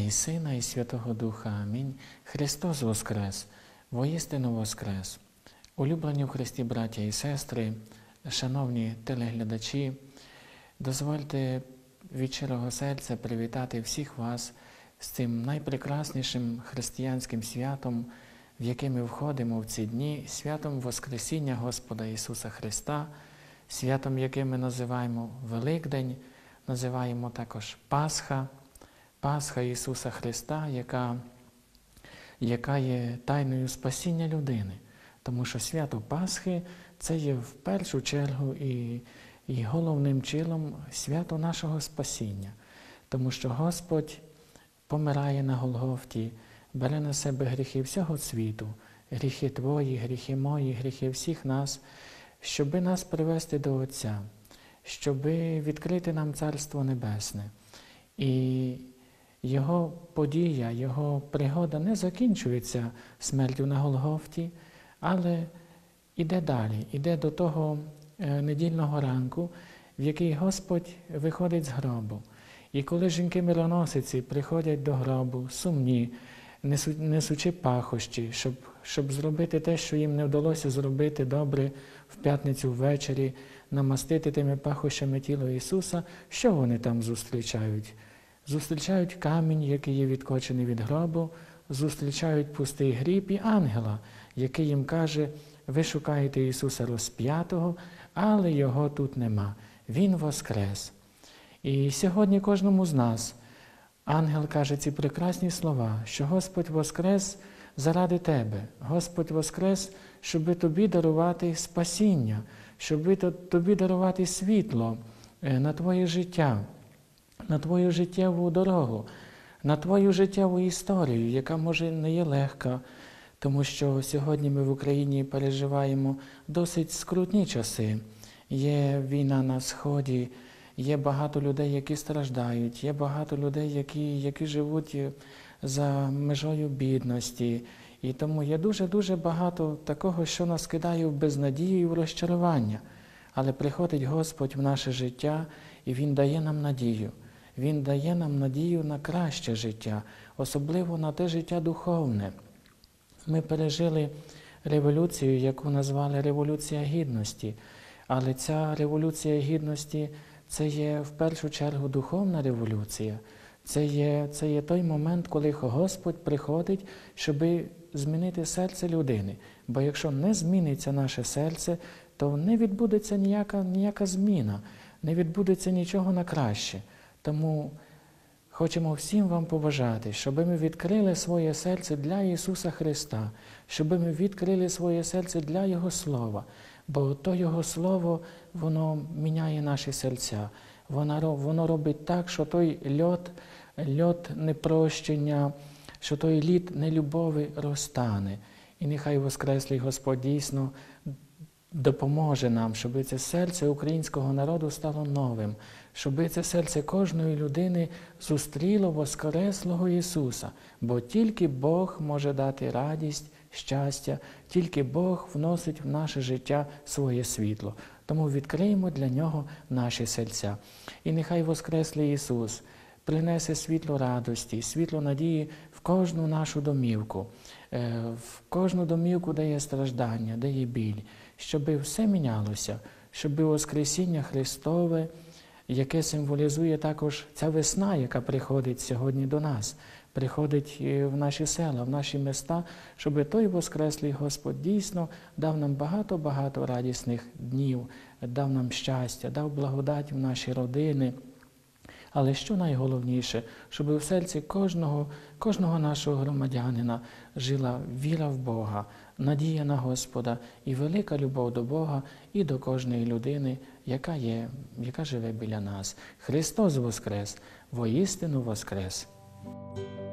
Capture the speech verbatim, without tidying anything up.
і Сина, і Святого Духа. Амінь. Христос воскрес! Воістину воскрес! Улюблені в Христі браття і сестри, шановні телеглядачі, дозвольте від щирого серця привітати всіх вас з цим найпрекраснішим християнським святом, в яке ми входимо в ці дні, святом Воскресіння Господа Ісуса Христа, святом, яке ми називаємо Великдень, називаємо також Пасха, Пасха Ісуса Христа, яка, яка є тайною спасіння людини. Тому що свято Пасхи – це є в першу чергу і, і головним чином свято нашого спасіння. Тому що Господь помирає на Голгофті, бере на себе гріхи всього світу, гріхи Твої, гріхи мої, гріхи всіх нас, щоби нас привести до Отця, щоби відкрити нам Царство Небесне. І Його подія, Його пригода не закінчується смертю на Голгофті, але іде далі, іде до того недільного ранку, в який Господь виходить з гробу. І коли жінки-мироносиці приходять до гробу, сумні, несучи пахощі, щоб, щоб зробити те, що їм не вдалося зробити добре в п'ятницю ввечері, намастити тими пахощами тіло Ісуса, що вони там зустрічають? Зустрічають камінь, який є відкочений від гробу, зустрічають пустий гріб і ангела, який їм каже: ви шукаєте Ісуса розп'ятого, але Його тут нема. Він воскрес. І сьогодні кожному з нас ангел каже ці прекрасні слова, що Господь воскрес заради тебе, Господь воскрес, щоби тобі дарувати спасіння, щоби тобі дарувати світло на твоє життя, на твою життєву дорогу, на твою життєву історію, яка, може, не є легка, тому що сьогодні ми в Україні переживаємо досить скрутні часи. Є війна на Сході, є багато людей, які страждають, є багато людей, які, які живуть за межою бідності. І тому є дуже-дуже багато такого, що нас кидає в безнадію і в розчарування. Але приходить Господь в наше життя, і Він дає нам надію. Він дає нам надію на краще життя, особливо на те життя духовне. Ми пережили революцію, яку назвали Революція Гідності. Але ця Революція Гідності – це є в першу чергу духовна революція. Це є, це є той момент, коли Господь приходить, щоб змінити серце людини. Бо якщо не зміниться наше серце, то не відбудеться ніяка, ніяка зміна, не відбудеться нічого на краще. Тому хочемо всім вам побажати, щоб ми відкрили своє серце для Ісуса Христа, щоб ми відкрили своє серце для Його Слова, бо то Його Слово, воно міняє наші серця, воно, воно робить так, що той льот, льот непрощення, що той лід нелюбові розтане. І нехай Воскреслий Господь дійсно допоможе нам, щоб це серце українського народу стало новим, щоб це серце кожної людини зустріло Воскреслого Ісуса, бо тільки Бог може дати радість, щастя, тільки Бог вносить в наше життя своє світло. Тому відкриємо для Нього наші серця. І нехай Воскреслий Ісус принесе світло радості, світло надії в кожну нашу домівку, в кожну домівку, де є страждання, де є біль, щоб все мінялося, щоб Воскресіння Христове, яке символізує також ця весна, яка приходить сьогодні до нас, приходить в наші села, в наші міста, щоб той Воскреслий Господь дійсно дав нам багато-багато радісних днів, дав нам щастя, дав благодать в наші родини. Але що найголовніше, щоб в серці кожного, кожного нашого громадянина жила віра в Бога, надія на Господа і велика любов до Бога і до кожної людини, яка є, яка живе біля нас. Христос воскрес! Воістину воскрес!